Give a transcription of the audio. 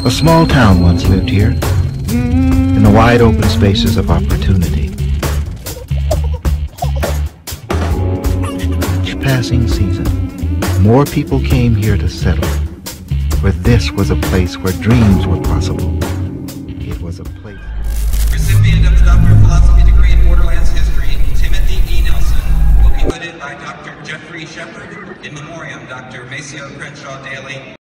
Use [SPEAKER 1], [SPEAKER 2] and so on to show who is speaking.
[SPEAKER 1] A small town once lived here, in the wide open spaces of opportunity. Each passing season, more people came here to settle, for this was a place where dreams were possible. It was a place...
[SPEAKER 2] Recipient of the Doctor of Philosophy degree in Borderlands History, Timothy E. Nelson, will be hooded by Dr. Jeffrey Shepard, in memoriam Dr. Maceo Crenshaw Daly.